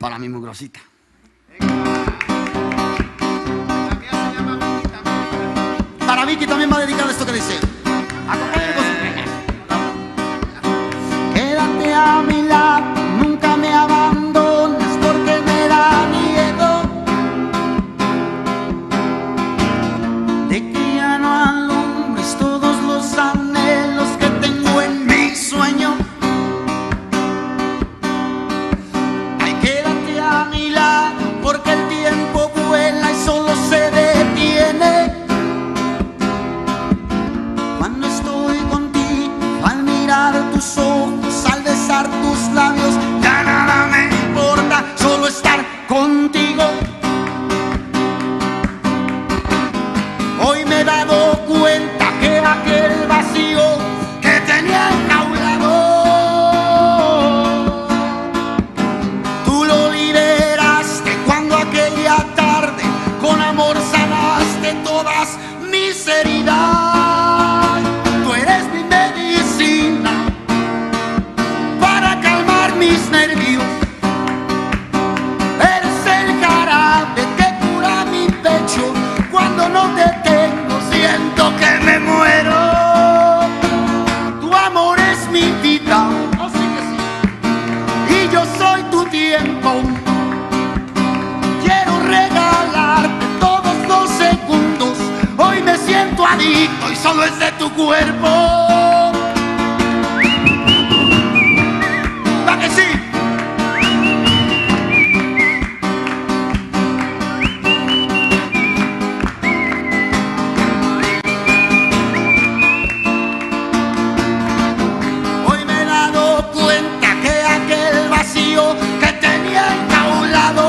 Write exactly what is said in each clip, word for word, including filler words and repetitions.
para mi mugrosita. Para Vicky también va dedicado esto que dice. Quédate a mi lado, nunca me abandones porque me da miedo de que ya no alumbres todos los anhelos que tengo en mi sueño. Ay, quédate a mi lado porque el tiempo vuela y solo se detiene cuando estoy contigo. Al mirar tus ojos, al besar tus labios, ya nada me importa, solo estar contigo. Hoy me he dado cuenta que aquel vacío que tenía enjaulado, tú lo liberaste cuando aquella tarde con amor sanaste todas mis heridas. Tú eres mi medicina para calmar mis nervios, eres el jarabe que cura mi pecho cuando no te tengo, siento que me muero. Tu amor es mi vida, así que sí, y yo soy tu tiempo. Quiero regalarte todos los segundos, hoy me siento adicto y solo es de tu cuerpo. ¿Va que sí? Hoy me he dado cuenta que aquel vacío que tenía enjaulado,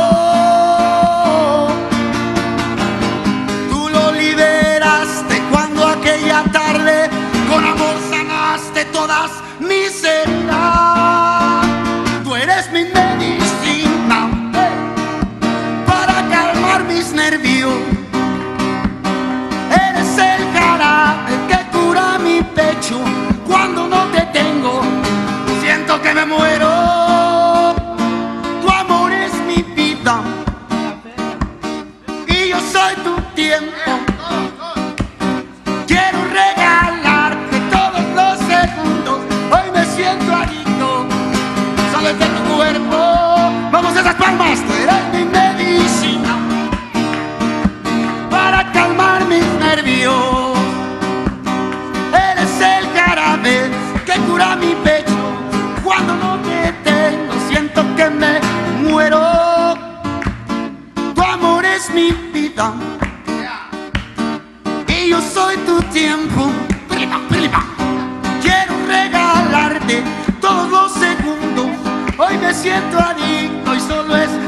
tú lo liberaste cuando aquella tarde con amor sanaste todas mis heridas. Tú eres mi medicina para calmar mis nervios, eres el jarabe que cura mi pecho cuando no te tengo, siento que me muero. Tu amor es mi vida y yo soy tu tiempo. Quiero regalarte todos los segundos, hoy me siento adicto, solo es de tu cuerpo. Vamos a esas palmas. Tú eres mi medicina para calmar mis nervios, eres el jarabe que cura mi pecho cuando no te tengo, siento que me muero. Tu amor es mi vida y yo soy tu tiempo. Quiero regalarte todos los segundos, hoy me siento adicto y solo es